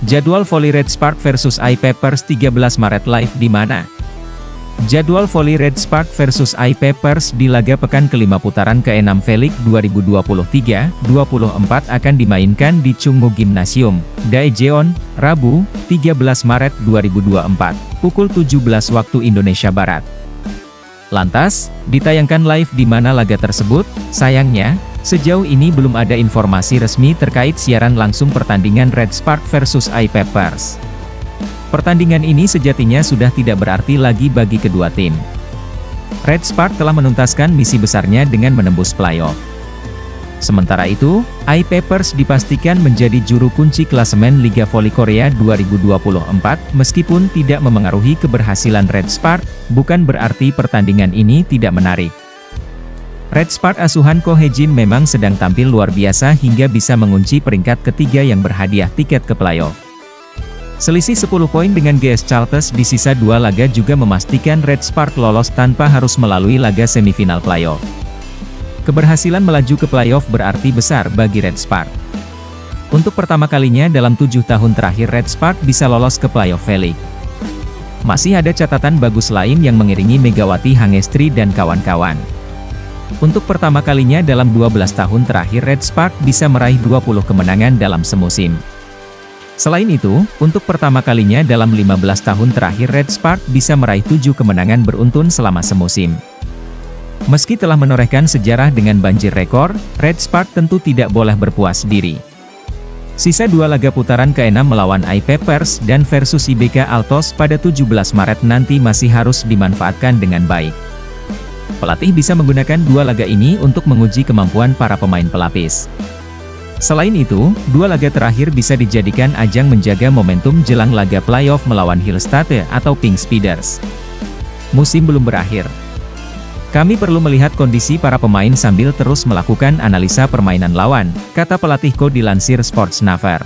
Jadwal voli Red Spark versus iPapers 13 Maret live di mana? Jadwal voli Red Spark versus iPapers di laga pekan kelima putaran ke-6 V-League 2023-24 akan dimainkan di Chungmu Gymnasium, Daejeon, Rabu, 13 Maret 2024, pukul 17 waktu Indonesia Barat. Lantas, ditayangkan live di mana laga tersebut? Sayangnya, sejauh ini belum ada informasi resmi terkait siaran langsung pertandingan Red Spark versus iPapers. Pertandingan ini sejatinya sudah tidak berarti lagi bagi kedua tim. Red Spark telah menuntaskan misi besarnya dengan menembus playoff. Sementara itu, iPapers dipastikan menjadi juru kunci klasemen Liga Voli Korea 2024. Meskipun tidak memengaruhi keberhasilan Red Spark, bukan berarti pertandingan ini tidak menarik. Red Spark asuhan Ko Hye-jin memang sedang tampil luar biasa hingga bisa mengunci peringkat ketiga yang berhadiah tiket ke playoff. Selisih 10 poin dengan GS Chartres di sisa 2 laga juga memastikan Red Spark lolos tanpa harus melalui laga semifinal playoff. Keberhasilan melaju ke playoff berarti besar bagi Red Spark. Untuk pertama kalinya dalam 7 tahun terakhir Red Spark bisa lolos ke playoff V-League. Masih ada catatan bagus lain yang mengiringi Megawati Hangestri dan kawan-kawan. Untuk pertama kalinya dalam 12 tahun terakhir Red Spark bisa meraih 20 kemenangan dalam semusim. Selain itu, untuk pertama kalinya dalam 15 tahun terakhir Red Spark bisa meraih 7 kemenangan beruntun selama semusim. Meski telah menorehkan sejarah dengan banjir rekor, Red Spark tentu tidak boleh berpuas diri. Sisa 2 laga putaran ke-6 melawan iPapers dan versus IBK Altos pada 17 Maret nanti masih harus dimanfaatkan dengan baik. Pelatih bisa menggunakan 2 laga ini untuk menguji kemampuan para pemain pelapis. Selain itu, 2 laga terakhir bisa dijadikan ajang menjaga momentum jelang laga playoff melawan Hillstate atau Pink Speeders. Musim belum berakhir. Kami perlu melihat kondisi para pemain sambil terus melakukan analisa permainan lawan, kata pelatih Ko dilansir Sportsnaver.